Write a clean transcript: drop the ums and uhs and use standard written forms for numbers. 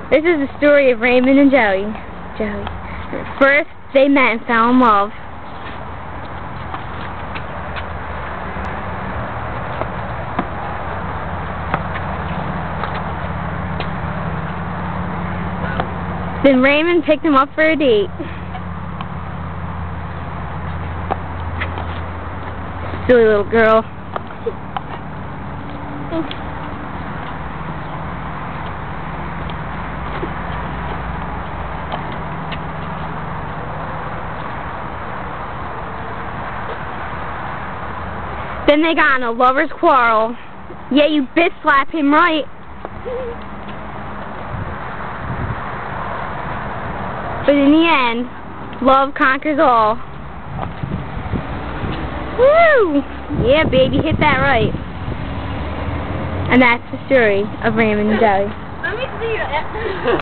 This is the story of Raymond and Joey. First, they met and fell in love. Then Raymond picked him up for a date. Silly little girl. Then they got in a lover's quarrel. Yeah, you bitch slap him right. But in the end, love conquers all. Woo! Yeah, baby, hit that right. And that's the story of Raymond and Joey. Let me see you.